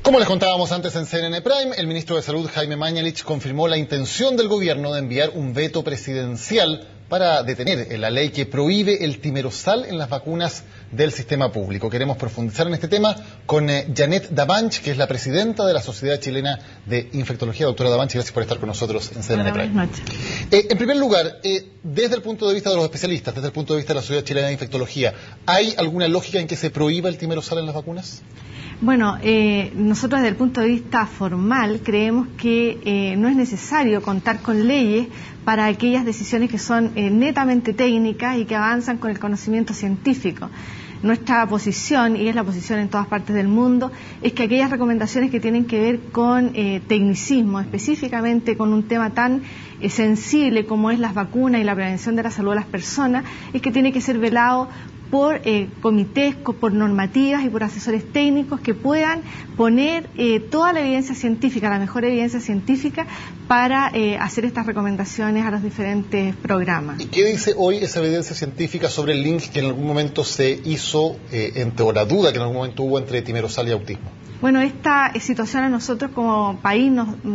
Como les contábamos antes en CNN Prime, el ministro de Salud, Jaime Mañalich, confirmó la intención del gobierno de enviar un veto presidencial para detener la ley que prohíbe el timerosal en las vacunas del sistema público. Queremos profundizar en este tema con Janet Davanch, que es la presidenta de la Sociedad Chilena de Infectología. Doctora Davanch, gracias por estar con nosotros en CNN Prime. Buenas noches. En primer lugar, desde el punto de vista de los especialistas, desde el punto de vista de la Sociedad Chilena de Infectología, ¿hay alguna lógica en que se prohíba el timerosal en las vacunas? Bueno, nosotros desde el punto de vista formal creemos que no es necesario contar con leyes para aquellas decisiones que son netamente técnicas y que avanzan con el conocimiento científico. Nuestra posición, y es la posición en todas partes del mundo, es que aquellas recomendaciones que tienen que ver con tecnicismo, específicamente con un tema tan sensible como es las vacunas y la prevención de la salud de las personas, es que tiene que ser velado por comités, por normativas y por asesores técnicos que puedan poner toda la evidencia científica, la mejor evidencia científica para hacer estas recomendaciones a los diferentes programas. ¿Y qué dice hoy esa evidencia científica sobre el link que en algún momento se hizo, o la duda que en algún momento hubo entre timerosal y autismo? Bueno, esta situación a nosotros como país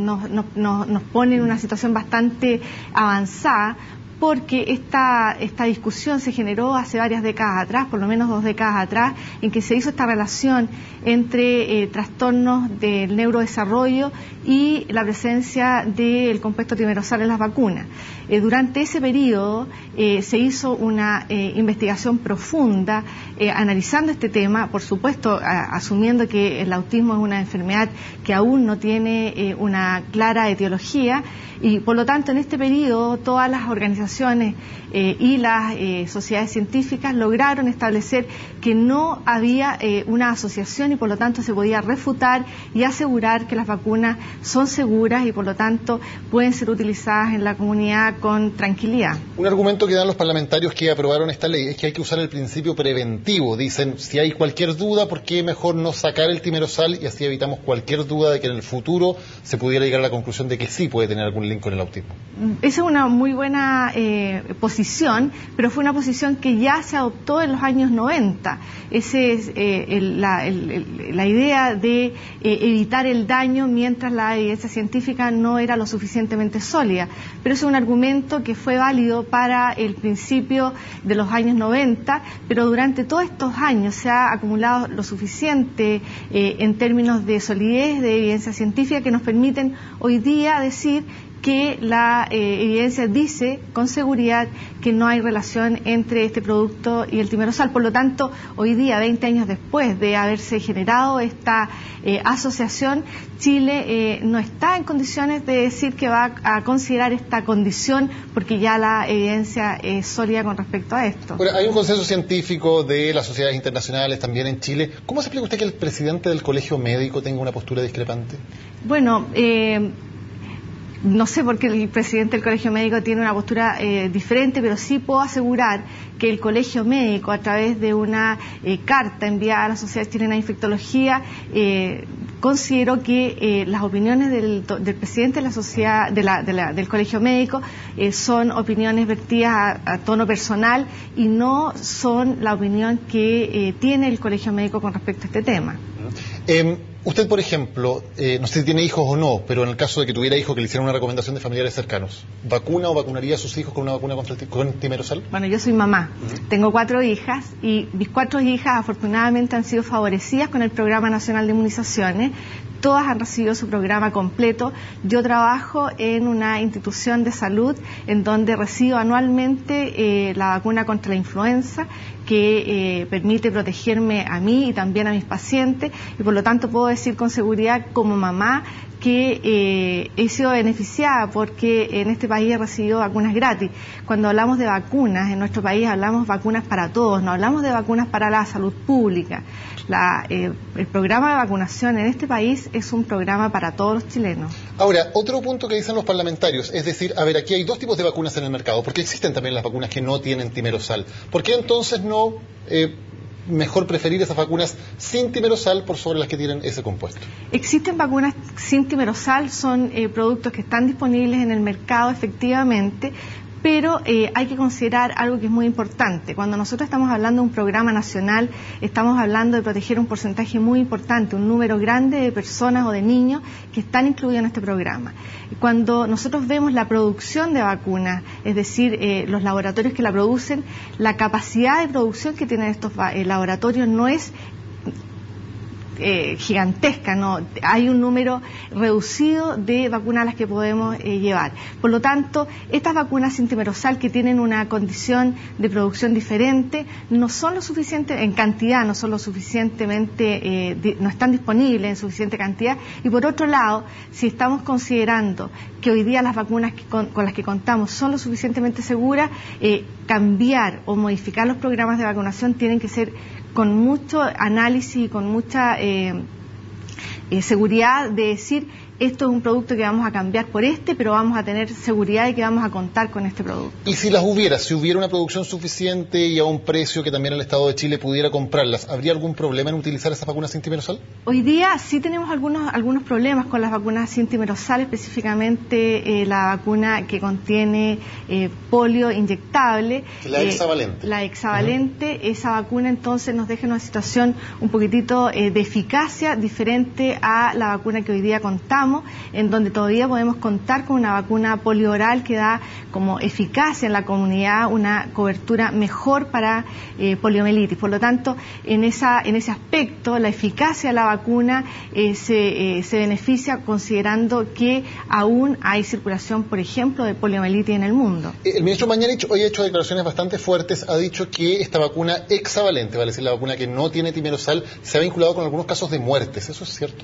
nos pone en una situación bastante avanzada, porque esta discusión se generó hace varias décadas atrás, por lo menos 2 décadas atrás, en que se hizo esta relación entre trastornos del neurodesarrollo y la presencia del compuesto timerosal en las vacunas. Durante ese periodo se hizo una investigación profunda analizando este tema, por supuesto asumiendo que el autismo es una enfermedad que aún no tiene una clara etiología, y por lo tanto en este periodo todas las organizaciones y las sociedades científicas lograron establecer que no había una asociación y por lo tanto se podía refutar y asegurar que las vacunas son seguras y por lo tanto pueden ser utilizadas en la comunidad con tranquilidad. Un argumento que dan los parlamentarios que aprobaron esta ley es que hay que usar el principio preventivo. Dicen, si hay cualquier duda, ¿por qué mejor no sacar el timerosal y así evitamos cualquier duda de que en el futuro se pudiera llegar a la conclusión de que sí puede tener algún link con el autismo? Esa es una muy buena posición, pero fue una posición que ya se adoptó en los años 90. Esa es la idea de evitar el daño mientras la evidencia científica no era lo suficientemente sólida. Pero ese es un argumento que fue válido para el principio de los años 90, pero durante todos estos años se ha acumulado lo suficiente en términos de solidez de evidencia científica que nos permiten hoy día decir que la evidencia dice con seguridad que no hay relación entre este producto y el timerosal. Por lo tanto, hoy día, 20 años después de haberse generado esta asociación, Chile no está en condiciones de decir que va a considerar esta condición porque ya la evidencia es sólida con respecto a esto. Bueno, hay un consenso científico de las sociedades internacionales también en Chile. ¿Cómo se explica usted que el presidente del Colegio Médico tenga una postura discrepante? Bueno, no sé por qué el presidente del Colegio Médico tiene una postura diferente, pero sí puedo asegurar que el Colegio Médico, a través de una carta enviada a la Sociedad Chilena de Infectología, consideró que las opiniones del presidente de la sociedad, del Colegio Médico, son opiniones vertidas a tono personal y no son la opinión que tiene el Colegio Médico con respecto a este tema. Usted, por ejemplo, no sé si tiene hijos o no, pero en el caso de que tuviera hijos que le hicieran una recomendación de familiares cercanos, ¿vacuna o vacunaría a sus hijos con una vacuna con timerosal? Bueno, yo soy mamá, tengo 4 hijas y mis 4 hijas afortunadamente han sido favorecidas con el Programa Nacional de Inmunizaciones. Todas han recibido su programa completo. Yo trabajo en una institución de salud en donde recibo anualmente la vacuna contra la influenza, que permite protegerme a mí y también a mis pacientes, y por lo tanto puedo decir con seguridad como mamá que he sido beneficiada porque en este país he recibido vacunas gratis. Cuando hablamos de vacunas en nuestro país hablamos vacunas para todos, no hablamos de vacunas para la salud pública. El programa de vacunación en este país es un programa para todos los chilenos. Ahora, otro punto que dicen los parlamentarios, es decir, a ver, aquí hay 2 tipos de vacunas en el mercado, porque existen también las vacunas que no tienen timerosal. ¿Por qué entonces no mejor preferir esas vacunas sin timerosal por sobre las que tienen ese compuesto? Existen vacunas sin timerosal, son productos que están disponibles en el mercado efectivamente, pero hay que considerar algo que es muy importante. Cuando nosotros estamos hablando de un programa nacional, estamos hablando de proteger un porcentaje muy importante, un número grande de personas o de niños que están incluidos en este programa. Cuando nosotros vemos la producción de vacunas, es decir, los laboratorios que la producen, la capacidad de producción que tienen estos laboratorios no es gigantesca, no, hay un número reducido de vacunas a las que podemos llevar. Por lo tanto, estas vacunas sin timerosal, que tienen una condición de producción diferente, no son lo suficiente en cantidad, no son lo suficientemente, no están disponibles en suficiente cantidad. Y por otro lado, si estamos considerando que hoy día las vacunas con las que contamos son lo suficientemente seguras, cambiar o modificar los programas de vacunación tienen que ser con mucho análisis y con mucha seguridad de decir, esto es un producto que vamos a cambiar por pero vamos a tener seguridad de que vamos a contar con este producto. Y si las hubiera, si hubiera una producción suficiente y a un precio que también el Estado de Chile pudiera comprarlas, ¿habría algún problema en utilizar esas vacunas sin timerosal? Hoy día sí tenemos algunos problemas con las vacunas sin timerosal, específicamente la vacuna que contiene polio inyectable. La hexavalente. La hexavalente, esa vacuna entonces nos deja en una situación un poquitito de eficacia diferente a la vacuna que hoy día contamos, en donde todavía podemos contar con una vacuna polioral que da como eficacia en la comunidad una cobertura mejor para poliomielitis. Por lo tanto, en ese aspecto, la eficacia de la vacuna se beneficia considerando que aún hay circulación, por ejemplo, de poliomielitis en el mundo. El ministro Mañalich hoy ha hecho declaraciones bastante fuertes, ha dicho que esta vacuna hexavalente, vale decir, la vacuna que no tiene timerosal, se ha vinculado con algunos casos de muertes. ¿Eso es cierto?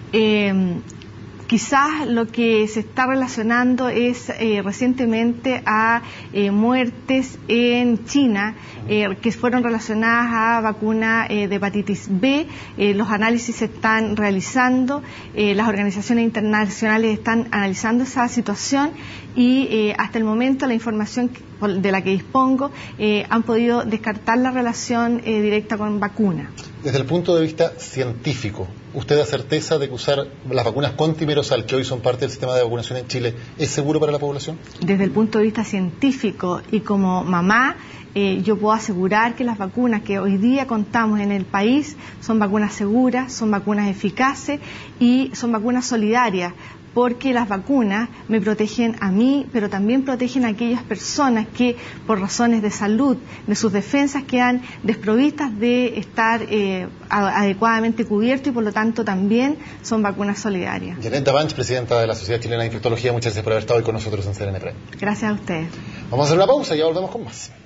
Quizás lo que se está relacionando es recientemente a muertes en China que fueron relacionadas a vacuna de hepatitis B. Los análisis se están realizando, las organizaciones internacionales están analizando esa situación y hasta el momento la información de la que dispongo han podido descartar la relación directa con vacuna. Desde el punto de vista científico, ¿usted da certeza de que usar las vacunas con timerosal, que hoy son parte del sistema de vacunación en Chile, es seguro para la población? Desde el punto de vista científico y como mamá, yo puedo asegurar que las vacunas que hoy día contamos en el país son vacunas seguras, son vacunas eficaces y son vacunas solidarias, porque las vacunas me protegen a mí, pero también protegen a aquellas personas que por razones de salud, de sus defensas, quedan desprovistas de estar adecuadamente cubiertos y por lo tanto también son vacunas solidarias. Janet Davanch, presidenta de la Sociedad Chilena de Infectología, muchas gracias por haber estado hoy con nosotros en CNN Prime. Gracias a ustedes. Vamos a hacer una pausa y ya volvemos con más.